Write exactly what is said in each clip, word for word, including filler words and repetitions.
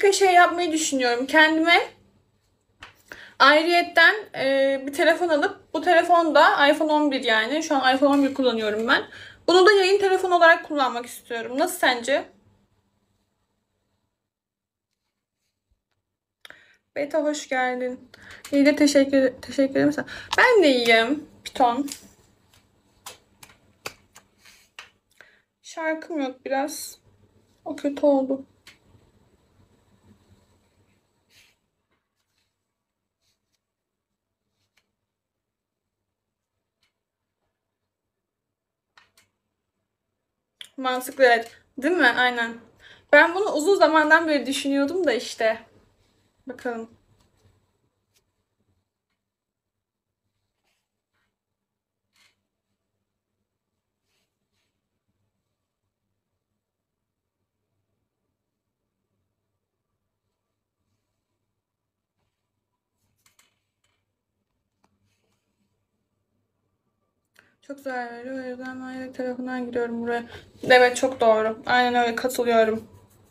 Pika şey yapmayı düşünüyorum. Kendime ayrıyetten e, bir telefon alıp bu telefon da iPhone on bir yani. Şu an iPhone on bir kullanıyorum ben. Bunu da yayın telefonu olarak kullanmak istiyorum. Nasıl sence? Beta hoş geldin. İyi de teşekkür, teşekkür ederim sana. Ben de iyiyim. Piton. Şarkım yok biraz. O kötü oldu. Mantıklı evet. Değil mi? Aynen. Ben bunu uzun zamandan beri düşünüyordum da işte. Bakalım. Çok zarar veriyor. O yüzden ben yedek tarafından giriyorum buraya. Evet çok doğru. Aynen öyle katılıyorum.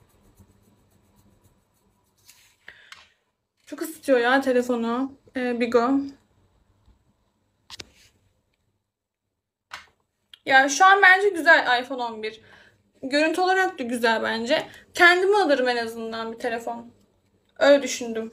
Çok ısıtıyor ya telefonu. Ee, Bigo. Yani şu an bence güzel iPhone on bir. Görüntü olarak da güzel bence. Kendime alırım en azından bir telefon. Öyle düşündüm.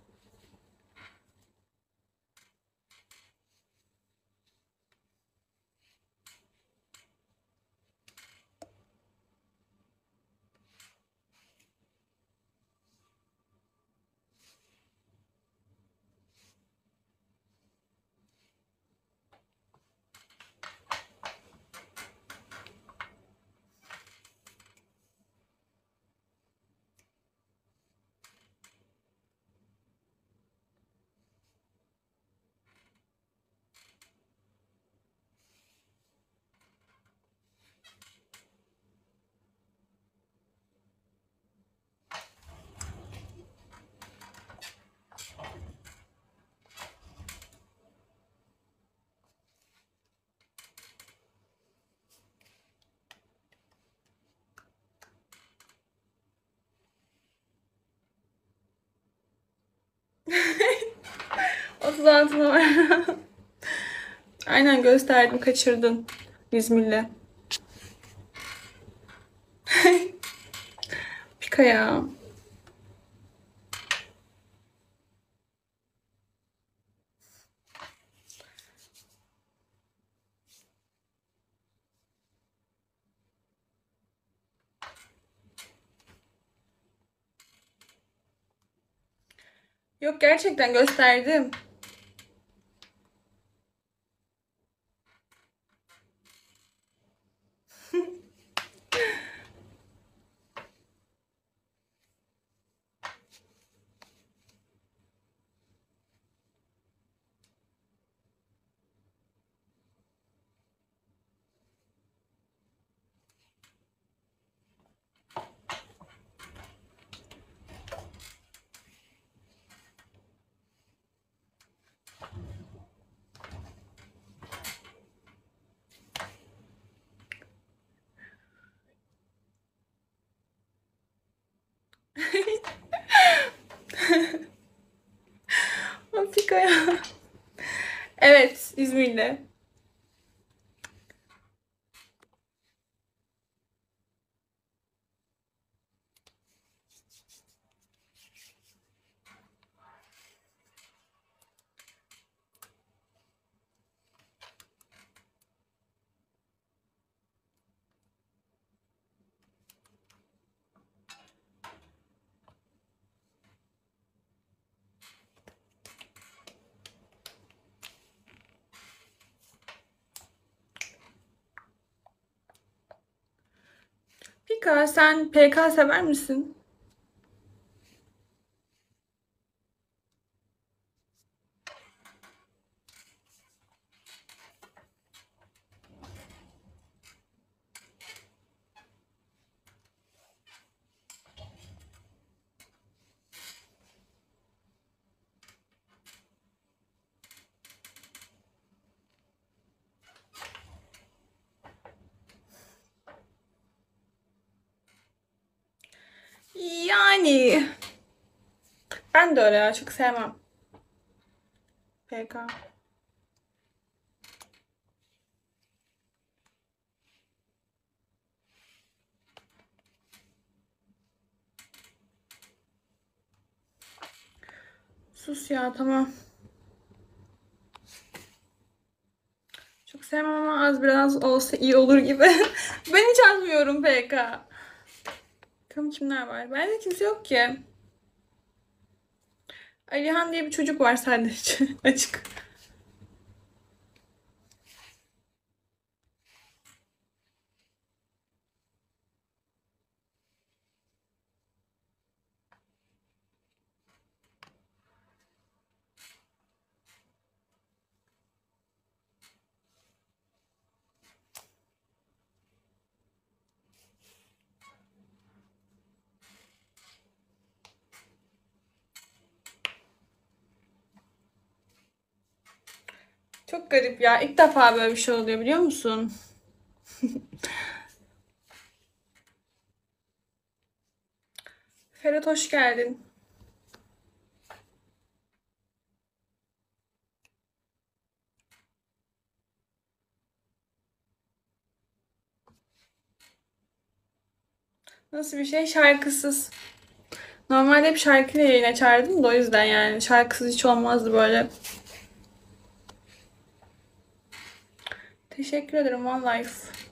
otuz altı numara. Aynen gösterdim kaçırdın. İzmir'le. Pika ya. Yok gerçekten gösterdim. O Pika ya. Evet İzmir'le. Pika sen P K sever misin? Yani Ben de öyle ya. Çok sevmem. P K. Sus ya, tamam. Çok sevmem ama az biraz olsa iyi olur gibi. Ben hiç almıyorum P K. Bakalım kimler var? Bende kimse yok ki. Alihan diye bir çocuk var sadece. Açık. Çok garip ya. İlk defa böyle bir şey oluyor, biliyor musun? Ferhat, hoş geldin. Nasıl bir şey? Şarkısız. Normalde hep şarkıyla yayın açardım da, o yüzden yani. Şarkısız hiç olmazdı böyle. Teşekkür ederim One Life.